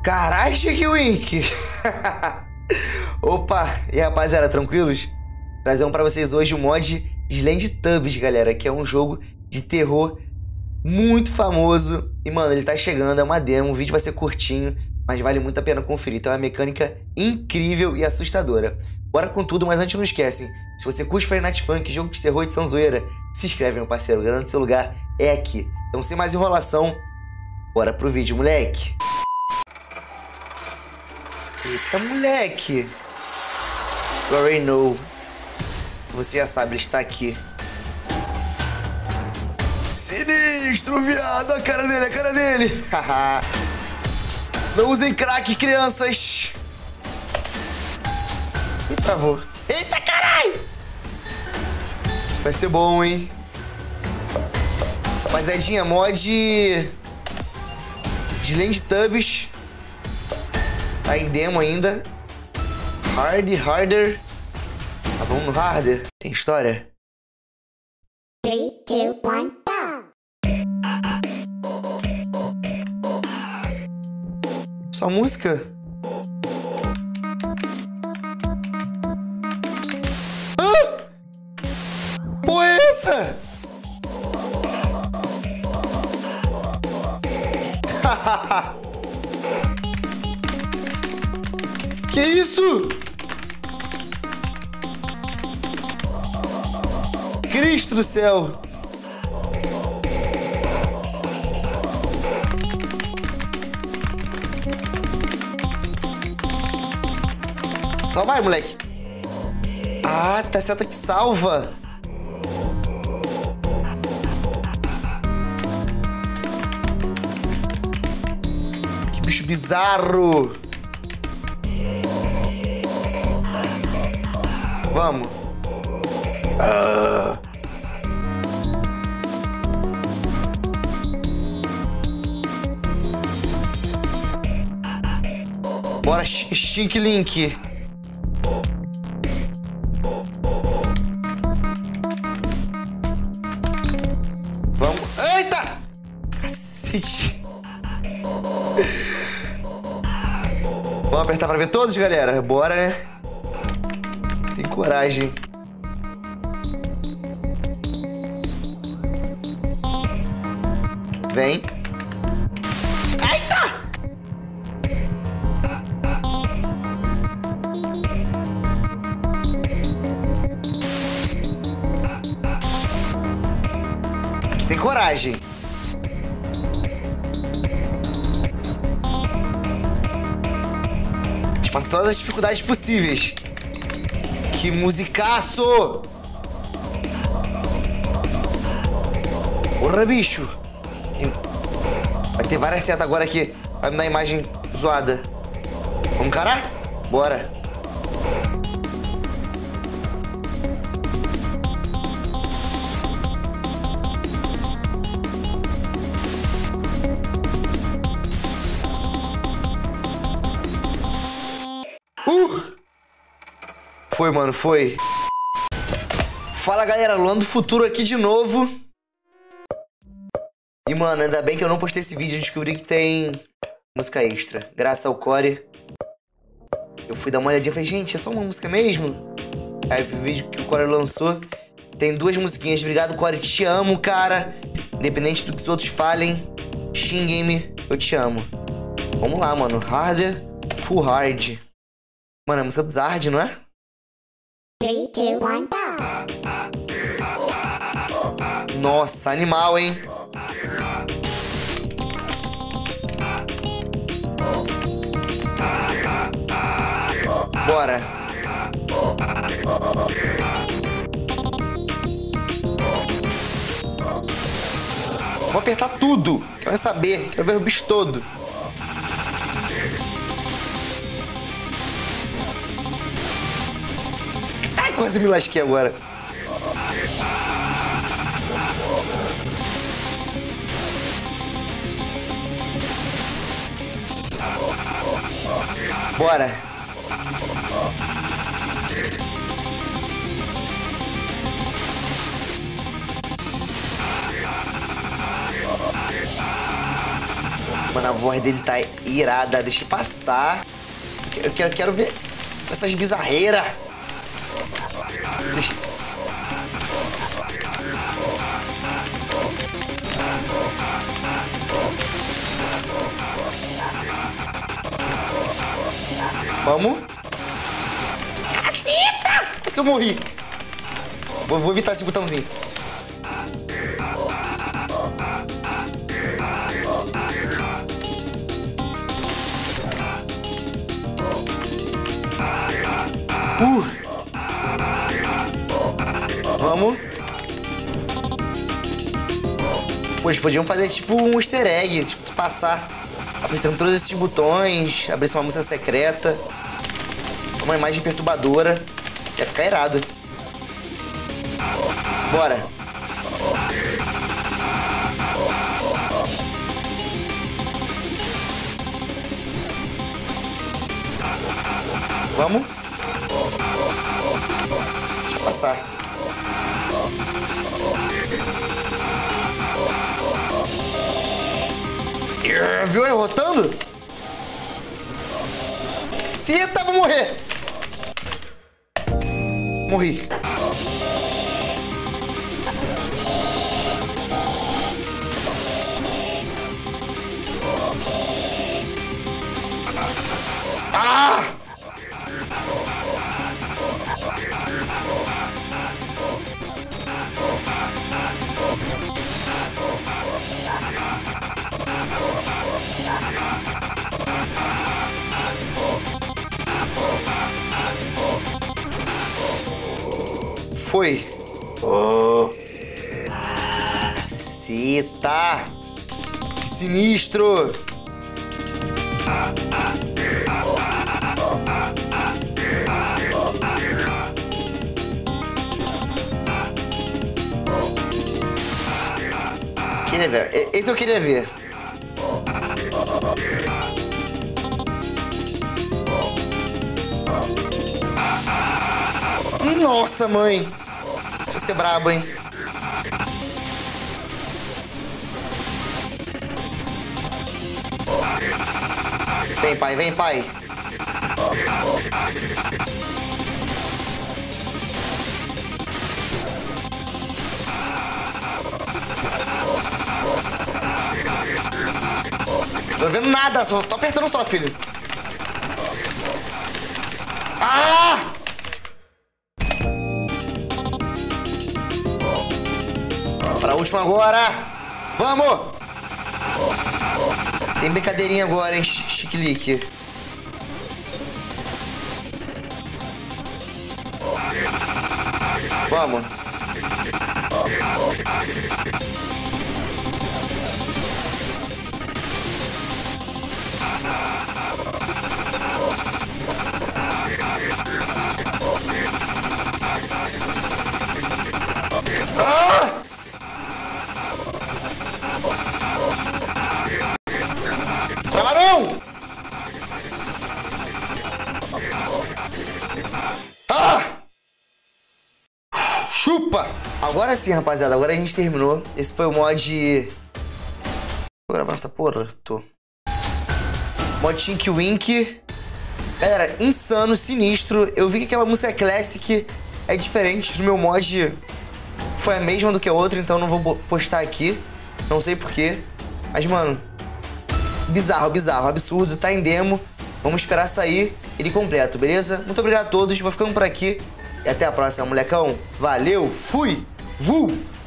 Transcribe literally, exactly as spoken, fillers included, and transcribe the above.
Caralho, Chique Wink! Opa, e aí, rapaziada, tranquilos? Trazendo pra vocês hoje o mod Slendytubbies, galera, que é um jogo de terror muito famoso. E, mano, ele tá chegando, é uma demo, o vídeo vai ser curtinho, mas vale muito a pena conferir. Então é uma mecânica incrível e assustadora. Bora com tudo, mas antes não esquecem, se você curte Friday Night Funkin', jogo de terror e edição zoeira, se inscreve, meu parceiro, garanto seu lugar é aqui. Então, sem mais enrolação, bora pro vídeo, moleque. Eita, moleque. You already know. Você já sabe, ele está aqui. Sinistro, viado. A cara dele, a cara dele. Não usem crack, crianças. Ih, travou. Eita, caralho. Isso vai ser bom, hein? Rapaziadinha, mod Slendytubbies. Tá em demo ainda. Hard, harder. Ah, vamos no harder. Tem história? three, two, one, go! Só música? Ah! Porra é essa? Que isso? Cristo do céu! Só vai, moleque! Ah, tá certa que salva! Que bicho bizarro! Vamos! Ah. Bora, Shink Link. Vamos. Eita! Cacete. Vamos apertar pra ver todos, galera? Bora, né? Tem coragem. Vem. Eita! Aqui tem coragem. A gente passa todas as dificuldades possíveis. Que musicaço! Porra, bicho! Vai ter várias setas agora aqui. Vai me dar imagem zoada. Vamos encarar? Bora. Uh! Foi, mano, foi. Fala, galera. Luan do Futuro aqui de novo. E, mano, ainda bem que eu não postei esse vídeo e descobri que tem música extra. Graças ao Core. Eu fui dar uma olhadinha e falei, gente, é só uma música mesmo? Aí o vídeo que o Core lançou tem duas musiquinhas. Obrigado, Core. Te amo, cara. Independente do que os outros falem, xinguem-me, eu te amo. Vamos lá, mano. Harder, full hard. Mano, é a música do Zard, não é? three, two, one, go! Nossa, animal, hein? Bora. Vou apertar tudo. Quero saber. Quero ver o bicho todo. Ai, quase me lasquei agora. Bora. voz dele tá irada. Deixa eu passar. Eu quero, quero ver essas bizarreiras. Deixa... Vamos. Caceta! Parece que eu morri. Vou, vou evitar esse botãozinho. Uh. Vamos. Pô, eles podiam fazer tipo um easter egg, tipo, passar apertando todos esses botões, abrir uma música secreta, uma imagem perturbadora. Ia ficar irado. Bora. Vamos. Deixa eu passar. Viu ele rotando? Cita, vou morrer. Morri. Ah! Foi. Oh. Caceta. Que sinistro. Queria ver. Esse eu queria ver. Nossa, mãe. Deixa eu ser brabo, hein? Vem, pai, vem, pai. Tô vendo nada, só tô apertando só, filho. Ah! Pra última agora. Vamos! Sem brincadeirinha agora, hein, Chiquilique. Vamos. Ah! Trabalhão! Ah! Chupa! Agora sim, rapaziada. Agora a gente terminou. Esse foi o mod... Tô gravando essa porra? Tô. Mod Tinky Winky. Galera, insano, sinistro. Eu vi que aquela música Classic é diferente do meu mod. Foi a mesma do que a outra, então não vou postar aqui. Não sei porquê. Mas, mano, bizarro, bizarro, absurdo. Tá em demo. Vamos esperar sair ele completo, beleza? Muito obrigado a todos. Vou ficando por aqui. E até a próxima, molecão. Valeu, fui! Uh!